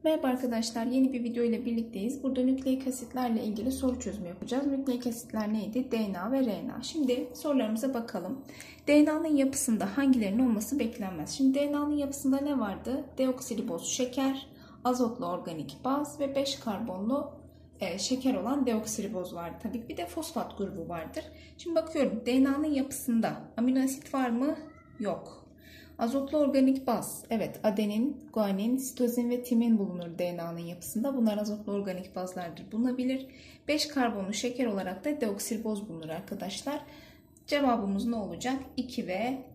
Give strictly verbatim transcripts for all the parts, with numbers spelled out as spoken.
Merhaba arkadaşlar, yeni bir video ile birlikteyiz. Burada nükleik asitlerle ilgili soru çözümü yapacağız. Nükleik asitler neydi? D N A ve R N A. Şimdi sorularımıza bakalım. D N A'nın yapısında hangilerinin olması beklenmez? Şimdi D N A'nın yapısında ne vardı? Deoksiriboz şeker, azotlu organik baz ve beş karbonlu e, şeker olan deoksiriboz vardı. Tabii ki bir de fosfat grubu vardır. Şimdi bakıyorum, D N A'nın yapısında amino asit var mı? Yok. Azotlu organik baz, evet, adenin, guanin, sitozin ve timin bulunur D N A'nın yapısında. Bunlar azotlu organik bazlardır, bulunabilir. beş karbonlu şeker olarak da deoksiriboz bulunur arkadaşlar. Cevabımız ne olacak? iki ve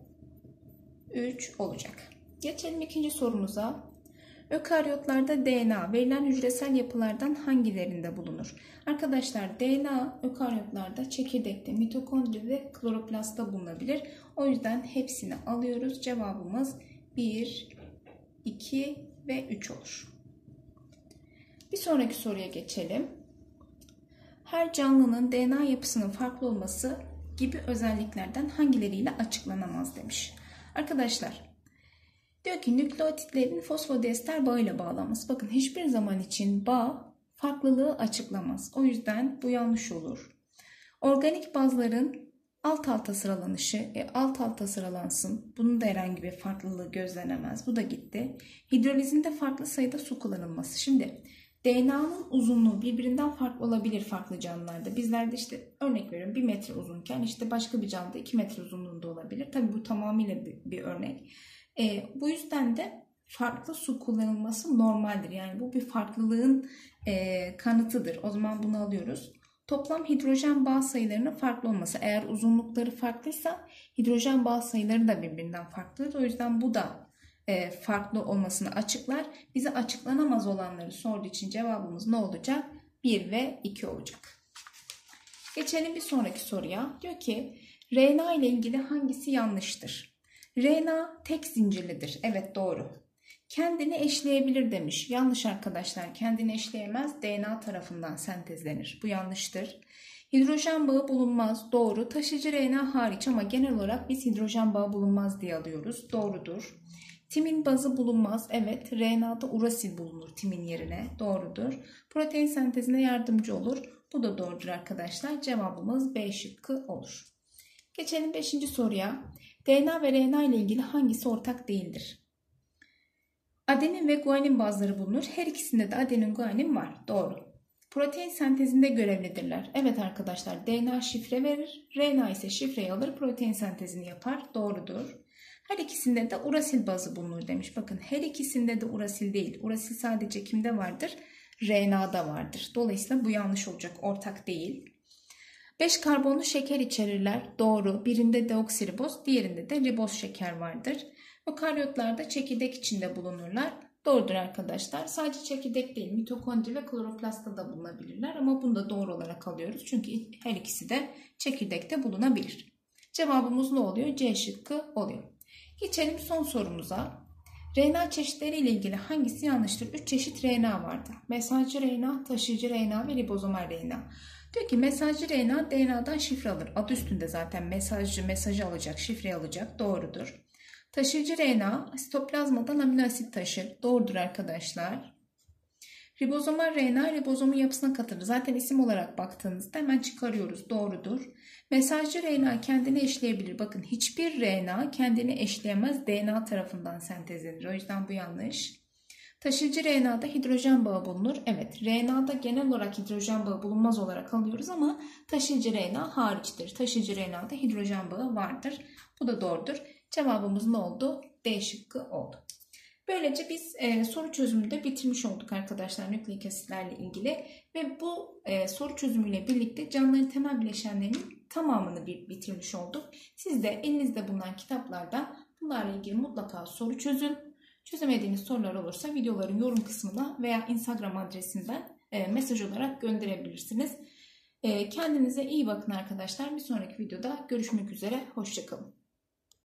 üç olacak. Geçelim ikinci sorumuza. Ökaryotlarda D N A verilen hücresel yapılardan hangilerinde bulunur? Arkadaşlar, D N A ökaryotlarda çekirdekte, mitokondri ve kloroplastta bulunabilir. O yüzden hepsini alıyoruz. Cevabımız bir, iki ve üç olur. Bir sonraki soruya geçelim. Her canlının D N A yapısının farklı olması gibi özelliklerden hangileriyle açıklanamaz demiş. Arkadaşlar, diyor ki nükleotitlerin fosfodiester bağıyla bağlanması. Bakın, hiçbir zaman için bağ farklılığı açıklamaz. O yüzden bu yanlış olur. Organik bazların alt alta sıralanışı, e, alt alta sıralansın. Bunun da herhangi bir farklılığı gözlenemez. Bu da gitti. Hidrolizinde farklı sayıda su kullanılması. Şimdi D N A'nın uzunluğu birbirinden farklı olabilir farklı canlılarda. Bizlerde işte örnek veriyorum bir metre uzunken işte başka bir canlıda iki metre uzunluğunda olabilir. Tabii bu tamamıyla bir, bir örnek. E, bu yüzden de farklı su kullanılması normaldir. Yani bu bir farklılığın e, kanıtıdır. O zaman bunu alıyoruz. Toplam hidrojen bağ sayılarının farklı olması. Eğer uzunlukları farklıysa hidrojen bağ sayıları da birbirinden farklıdır. O yüzden bu da e, farklı olmasını açıklar. Bize açıklanamaz olanları sorduğu için cevabımız ne olacak? bir ve iki olacak. Geçelim bir sonraki soruya. Diyor ki R N A ile ilgili hangisi yanlıştır? R N A tek zincirlidir. Evet, doğru. Kendini eşleyebilir demiş. Yanlış arkadaşlar. Kendini eşleyemez. D N A tarafından sentezlenir. Bu yanlıştır. Hidrojen bağı bulunmaz. Doğru. Taşıyıcı R N A hariç ama genel olarak biz hidrojen bağı bulunmaz diye alıyoruz. Doğrudur. Timin bazı bulunmaz. Evet. R N A'da urasil bulunur timin yerine. Doğrudur. Protein sentezine yardımcı olur. Bu da doğrudur arkadaşlar. Cevabımız B şıkkı olur. Geçelim beşinci soruya. D N A ve R N A ile ilgili hangisi ortak değildir? Adenin ve guanin bazları bulunur. Her ikisinde de adenin, guanin var. Doğru. Protein sentezinde görevlidirler. Evet arkadaşlar, D N A şifre verir. R N A ise şifreyi alır, protein sentezini yapar. Doğrudur. Her ikisinde de urasil bazı bulunur demiş. Bakın, her ikisinde de urasil değil. Urasil sadece kimde vardır? R N A'da vardır. Dolayısıyla bu yanlış olacak. Ortak değil. beş karbonlu şeker içerirler. Doğru. Birinde deoksiriboz, diğerinde de riboz şeker vardır. Ökaryotlarda çekirdek içinde bulunurlar. Doğrudur arkadaşlar. Sadece çekirdek değil, mitokondri ve kloroplastta da bulunabilirler. Ama bunu da doğru olarak alıyoruz. Çünkü her ikisi de çekirdekte bulunabilir. Cevabımız ne oluyor? C şıkkı oluyor. Geçelim son sorumuza. R N A çeşitleri ile ilgili hangisi yanlıştır? üç çeşit R N A vardı. Mesajcı R N A, taşıyıcı R N A ve ribozomal R N A. Diyor ki mesajcı R N A D N A'dan şifre alır. Adı üstünde zaten mesajcı mesajı alacak, şifreyi alacak. Doğrudur. Taşıyıcı R N A sitoplazmadan amino asit taşır. Doğrudur arkadaşlar. Ribozomal R N A ribozomun yapısına katılır. Zaten isim olarak baktığınızda hemen çıkarıyoruz. Doğrudur. Mesajcı R N A kendini eşleyebilir. Bakın, hiçbir R N A kendini eşleyemez. D N A tarafından sentezlenir. O yüzden bu yanlış. Taşıyıcı R N A'da hidrojen bağı bulunur. Evet, R N A'da genel olarak hidrojen bağı bulunmaz olarak alıyoruz ama taşıyıcı R N A hariçtir. Taşıyıcı R N A'da hidrojen bağı vardır. Bu da doğrudur. Cevabımız ne oldu? D şıkkı oldu. Böylece biz e, soru çözümünü de bitirmiş olduk arkadaşlar nükleik asitlerle ilgili. Ve bu e, soru çözümüyle birlikte canlıların temel bileşenlerinin tamamını bir, bitirmiş olduk. Siz de elinizde bulunan kitaplarda bunlarla ilgili mutlaka soru çözün. Çözemediğiniz sorular olursa videoların yorum kısmına veya Instagram adresinden e, mesaj olarak gönderebilirsiniz. E, kendinize iyi bakın arkadaşlar. Bir sonraki videoda görüşmek üzere. Hoşça kalın.